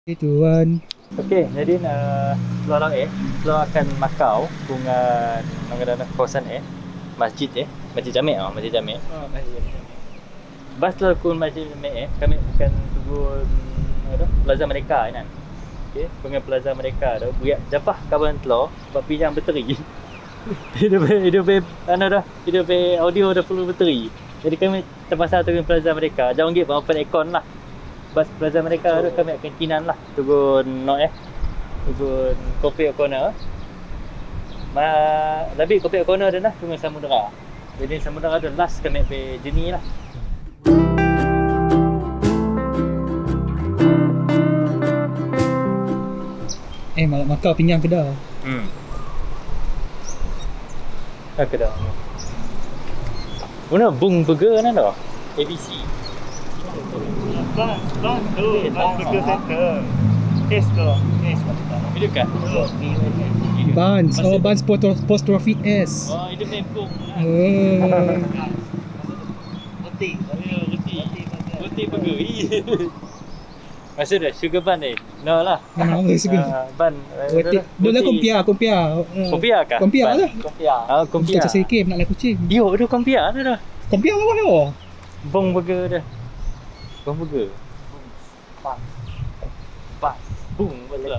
Tuan. Okey, jadi keluar keluarkan Makau dengan mengadakan kawasan masjid masjid Jamek masjid Jamek. Masjid. Bas keluar ke masjid Jamek kami akan turun Plaza Merdeka kan. Okey, dengan Plaza Merdeka tu buat japah kawan telur sebab pinjam bateri. hidup audio dah perlu bateri. Jadi kami terpaksa turun Plaza Merdeka. Jangan git open aircon lah. Bas Plaza Merdeka tu kami akan kinan lah turun turun Kopi Corner. Lebih Kopi Corner dah lah turun Samudera. Jadi Samudera tu last kami pergi journey lah. Malak Makau pinggang Kedah. Kedah. Mana Bung Burger mana dah? ABC. Bang Burger Center. Taste tu. Video kan? Buns. Oh, Buns apostrophe S. Oh, itu memang lah. Roti burger. Maksud dah sugar bun No lah. Bun. Dulu kompia. Kompia kah? Kompia lah. Kompia. Kita sikit nak laku cing. Yo, ada kompia dah. Kompia apa dah? Bong burger dah. Bong burger. Bung betul.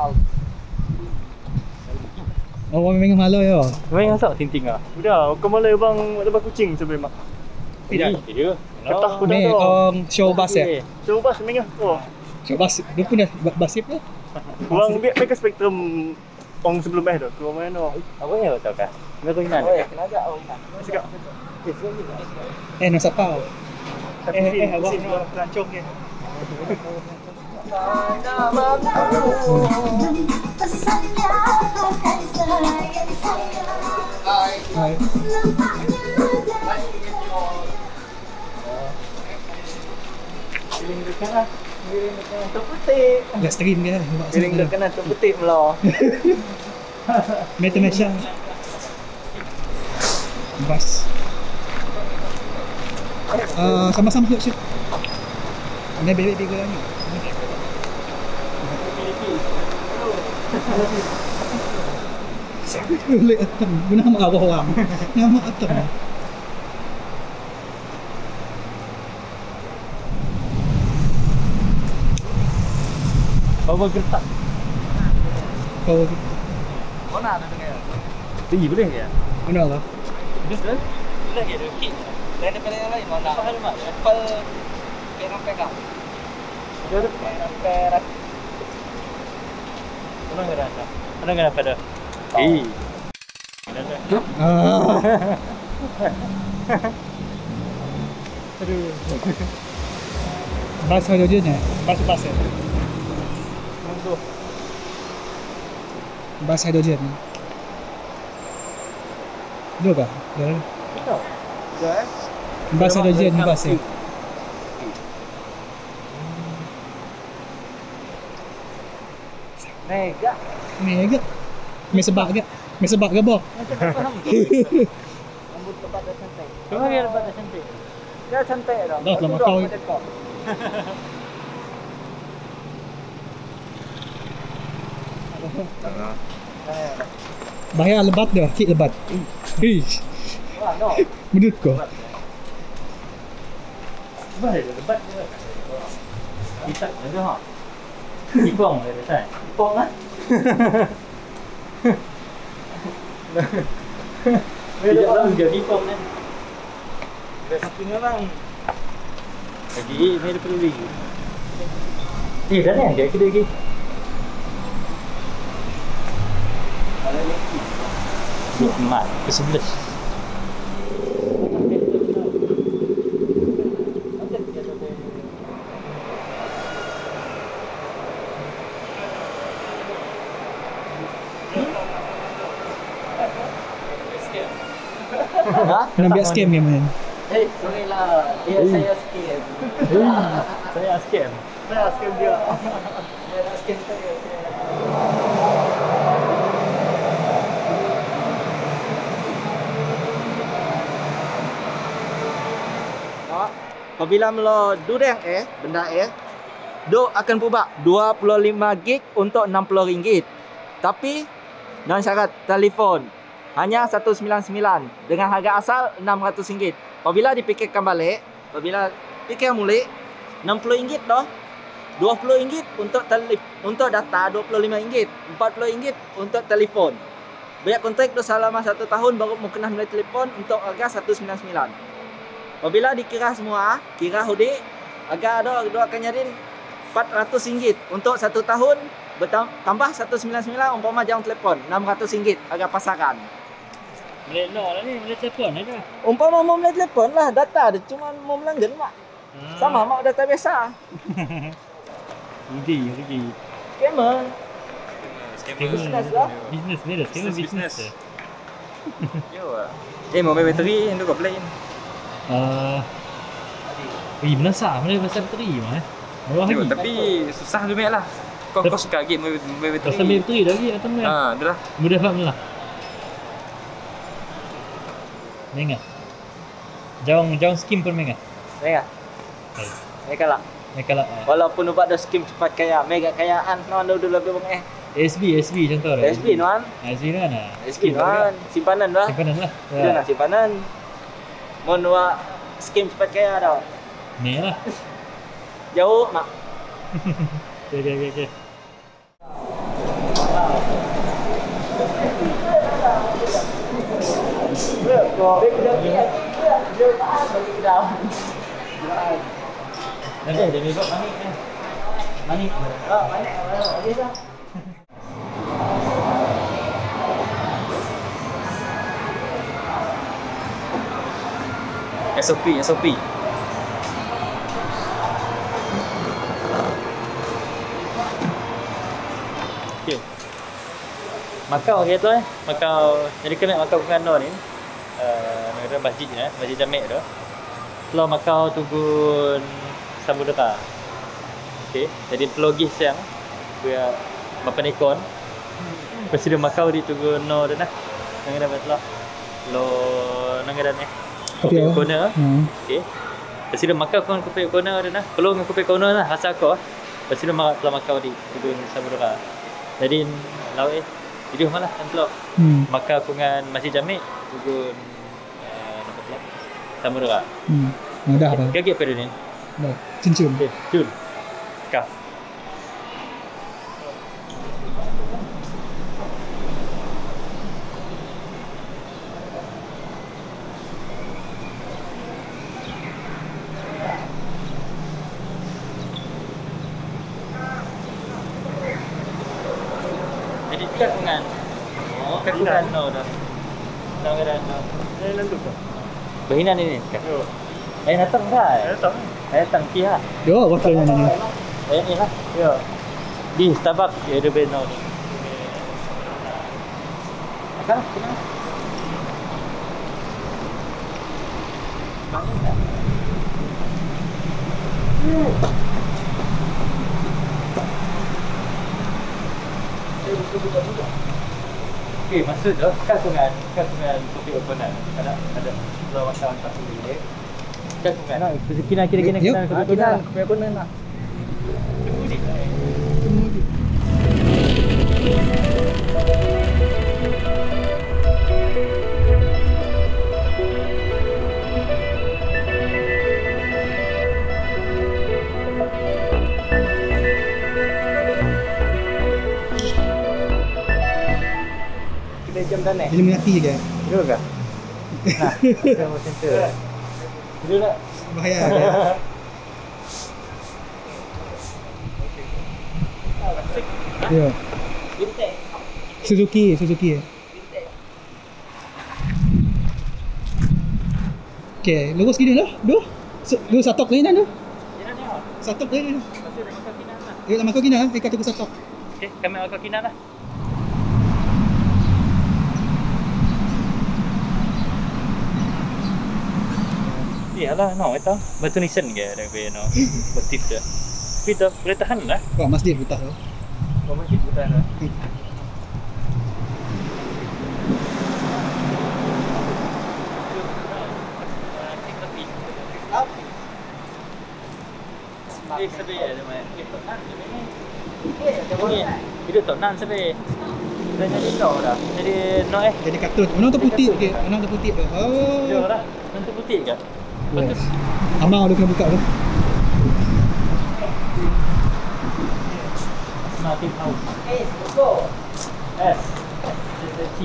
Oh, memang malu ya. Memang asal tinting ah. Udah, kau malah bang lepas kucing sebelum mak. Tidak. Dia. Ketah pun dah. Ni show bus ya. Show bus memang. Oh. Show bus. Dia pun dah basip lah. Kurang biar mereka spektrum orang sebelum tu. Kau mana? Apa ya tahu kah? Mereka inan. Kena agak orang inan. Sikap. Nak sapau. Awak nak pelancong ke? Hai. Giling dekat lah. Giling dekat tu putih. Dah stream ke? Giling dekat tu putih mula. Meta Mesha. Bas. Sama-sama duduk situ. Ini bebek ke ni? Boleh atem. Nama apa orang? Nama atem. Bawa gertak. Kau Mana ada dengar? Boleh ke? mana lah? Betul? Boleh ke dia kit? Lain daripada yang lain mana? Apa mak? Apple pegang. Ada Perak. Mana rasa? Mana apa dah? Aduh. Bas hidrogen ya? Bas ya? Untuk Bas hidrogen. Dua kah? Dah. Betul. guys. Bas hidrogen bas ya? Mega. Mega. Mesebak ke? Mesebak ke boh? Rambut tempat dah cantik. Cuma dia dapat cantik. Dia cantik dah. Dah lama kau. Bahaya lebat dah, kit lebat. Ish. Wah, no. Menurut kau? Baik lebat dia. Kita ada ha. Ipong dia tak? Pong ah. Dia orang jadi ipong kan. Satunya orang. Lagi ni dia perlu lagi. Dah ni dia kedai lagi. Mat ke 11. Nak biar scam ke man? Sorry lah. Ya, saya scam. Saya scam. Saya scam dia. Dia scam saya. Apabila melo durang benda Duk akan berubah 25 gig untuk RM60. Tapi dengan syarat telefon hanya 199 dengan harga asal RM600. Apabila dipikirkan balik, apabila fikir mulik RM60 dah. RM20 untuk data, RM25, RM40 untuk telefon. Bayar kontrak tu selama 1 tahun baru mau kena nilai telefon untuk harga 199. Apabila dikira semua, kira hudik, harga ada akan jadi RM400 untuk 1 tahun tambah 199 umpama jam telefon RM600 harga pasaran. Boleh lah ni, boleh telefon aja. Umpama mau beli telefon lah, data dia cuma mau melanggan mak. Sama mak data biasa. Rugi. Scammer. Business lah. Business beda, business. Mau main bateri yang tu kau play. Benar pasal bateri mah. Murah lagi. Tapi susah tu lah. Kau suka game main bateri. Pasal main bateri lagi atau mana? Dah lah. Mudah lah. Menga. Jauh skim pun menga. Mereka lah. Walaupun ubat dah skim cepat kaya, mega kayaan non dulu lebih bang SB contoh dah. SB non. SB non. SB non. Simpanan lah. Itu nak simpanan. Mau nuak skim cepat kaya dah. Ni lah. Jauh mak. Okay. Nanti dia mikot manik. SOP. Okay. Makau tu Makau. Jadi kena Makau Kano ni. Negara masjid Jamek tu. Pulau Makau Tugun Samudera. Okey, jadi pelogis yang dia Bapan Ekon. Presiden Makau di Tugun no dah. Negara betul. Lo negara ni. Kopi Corner. Okey. Presiden Makau kon Kopi Corner dah. Pelong Kopi Corner lah asal ko. Presiden Makau di Tugun Samudera. Jadi laut jadi malah tentu. Makau dengan Masjid Jamek Tugun Samudera. Dah apa? Kaget pada ni. Dah. Cincin. Okey, cun. Kau. Jadi kakungan. Kakungan no dah. Tangan no. Ni lantuk tu. Bahinan ini. Ayah datang kan? Ayah datang pihak. Yo, botol mana ni? Ayah ni lah. Ya. Di Starbucks dia ada banner ni. Kan? Kenapa? Banyak tak? Okey, maksud tu kakungan kopi opener. Ada pulau kawan tak boleh. Kakungan. Kena kopi opener lah. Jam dah ni. Illuminati ke? Duduk ke? Nah, kita mau center. Duduk tak? Bahaya. Ya. Suzuki. Okay, lurus gini lah. Dua satok ni dah tu. Satok ni. Ya, nama kau gini ah. Kata satok. Okey, kami akan kina lah. Iyalah, no, itu batu nisan ke ada be no. Motif dia. Tapi tu boleh tahan lah. Kau masjid buta tu. Masjid bukan lah. Sabi ada main. Tok nan ni. Video tok nan sabi. Dah jadi dah. Jadi Jadi kartun. Mana tu putih okey. Mana tu putih. Oh. Dia lah. Nanti putih ke? Bagus. Abang ada kena buka tu. Nothing house. Go. S. T.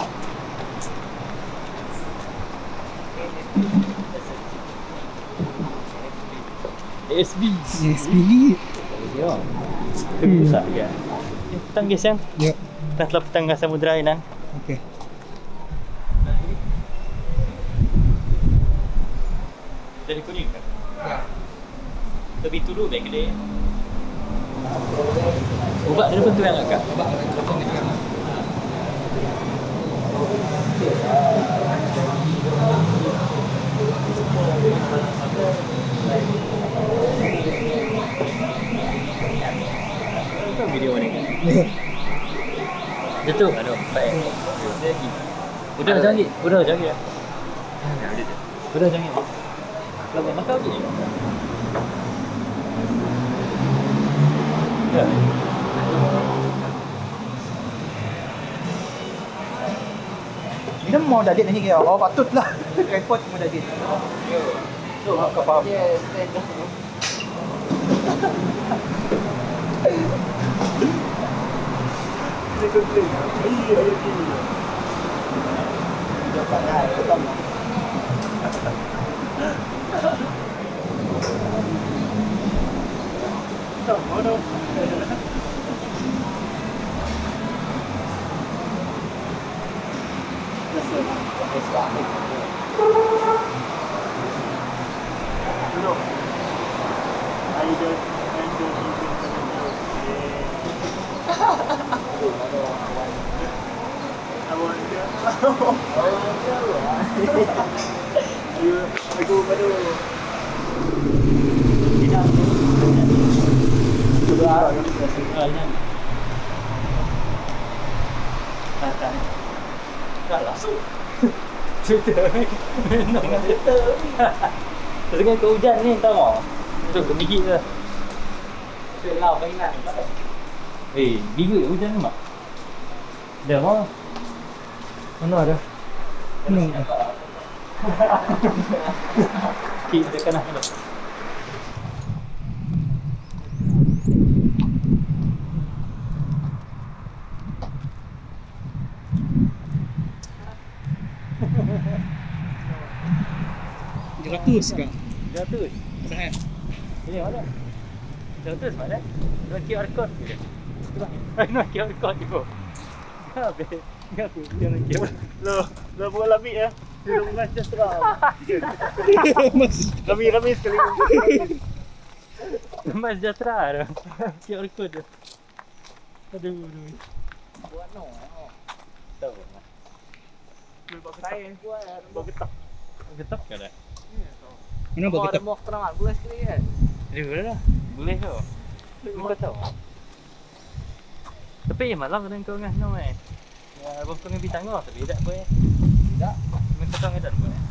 SB. SB. Ya. Besar ke? Petang guys yang. Ya. Telah petang gas samudra ini. Okey. Dari kuning kan? Ya. Lebih tulu baik dia. Ubat dia pun tu yang agak. Ubak macam ni kan. Itu video mana kan? Jatuh aduh, baik. Udah jangan git. Udah jangan git. Udah jangan git. Lama makan lagi. Ya. Minum mau dadit ni ke? Oh patutlah. Repot mau dadit. Tu kau faham. Yes, Dengan kau hujan ni tahu tak? Tu kemigit ke? Lau mainan. Gigit hujan ni mak. Dah mah. Mana ada? No. Kita kena ada. Ratus ke? Jatuh. Sahih. Ini mana? Jatuh mana? Dua QR code je. Dua QR code je. Apa? Apa? Jangan QR. Lo buat labik ya. Hidung mas sejahtera. Mas. Rami sekali. Mas sejahtera dah. QR code je. Aduh. Buat no. Tahu. Saya buat. Bawa getak. Getak ke dah? Mana Oh, buat ada kita? mau keterangan boleh sekali kan? Boleh lah. Boleh tu. Kau tahu. Tapi malam kadang kau ngah no eh. Ya, abang kau dengan bintang kau tapi tak boleh. Tidak. Minta tang ada boleh.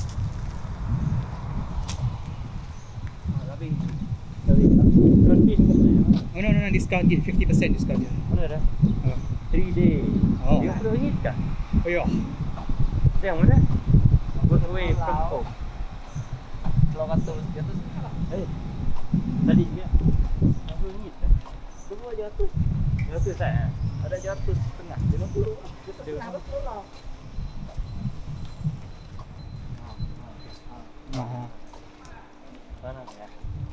Tapi Roti ke boleh. Oh no, discount gift 50% discount dia. Mana dah? Oh. 3 day. Oh. RM50 kah? Oh ya. Yang mana? Work away from home. kalau kata jatuh lah. Tadi dia RM50 kah? Semua jatuh. RM50 saya. Ada jatuh setengah. 50. Setengah betul lah. Aha. Mana ya?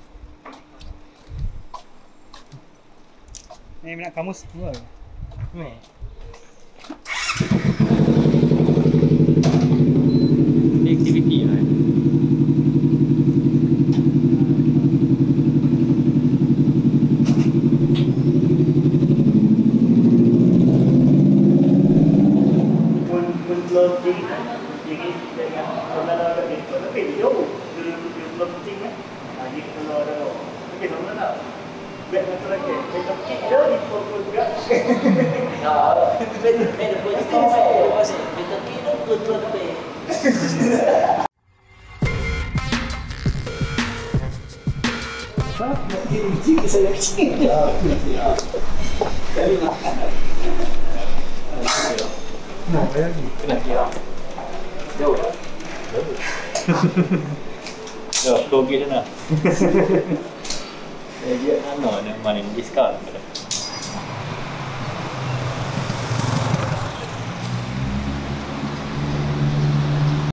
Ni minat kamus semua. Ni. Aktiviti lah. Yo, kau pergi sana. Dia nak main diskaun.